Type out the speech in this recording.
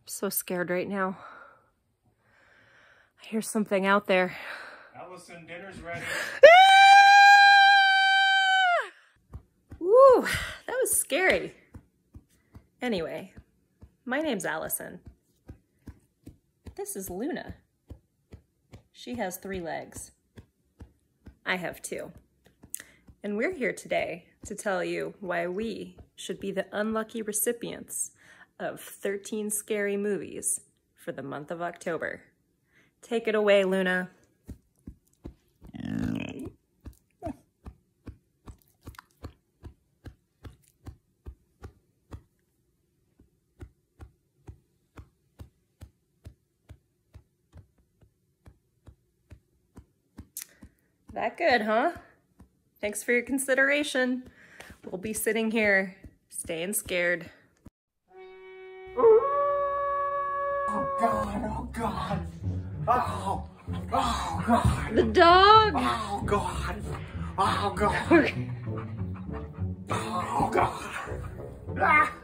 so scared right now. I hear something out there. Allison, dinner's ready. Woo, that was scary. Anyway, my name's Allison. This is Luna. She has 3 legs. I have 2. And we're here today to tell you why we should be the unlucky recipients of 13 scary movies for the month of October. Take it away, Luna. That good, huh? Thanks for your consideration. We'll be sitting here, staying scared. Oh God, oh God. Oh God. The dog! Oh God. Oh God. Oh God. Ah.